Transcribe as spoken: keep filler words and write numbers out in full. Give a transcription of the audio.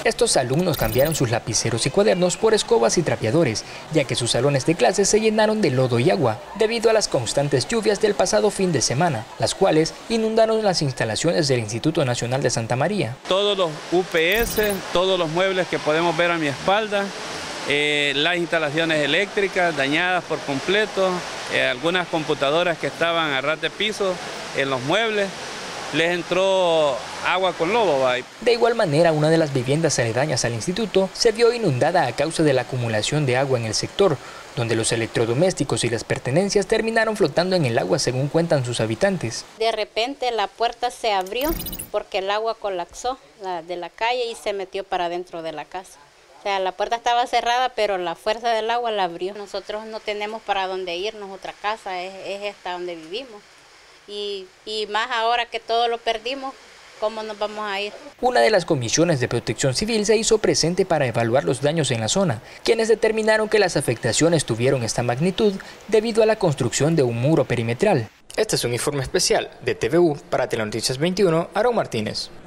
Estos alumnos cambiaron sus lapiceros y cuadernos por escobas y trapeadores, ya que sus salones de clases se llenaron de lodo y agua, debido a las constantes lluvias del pasado fin de semana, las cuales inundaron las instalaciones del Instituto Nacional de Santa María. Todos los U P S, todos los muebles que podemos ver a mi espalda, eh, las instalaciones eléctricas dañadas por completo, eh, algunas computadoras que estaban a ras de piso en los muebles, les entró agua con lodo. ¿va? De igual manera, una de las viviendas aledañas al instituto se vio inundada a causa de la acumulación de agua en el sector, donde los electrodomésticos y las pertenencias terminaron flotando en el agua, según cuentan sus habitantes. De repente la puerta se abrió porque el agua colapsó la, de la calle y se metió para dentro de la casa. O sea, la puerta estaba cerrada, pero la fuerza del agua la abrió. Nosotros no tenemos para dónde irnos, otra casa es, es esta donde vivimos. Y, y más ahora que todo lo perdimos, ¿cómo nos vamos a ir? Una de las comisiones de protección civil se hizo presente para evaluar los daños en la zona, quienes determinaron que las afectaciones tuvieron esta magnitud debido a la construcción de un muro perimetral. Este es un informe especial de T V U para Telenoticias veintiuno, Aaron Martínez.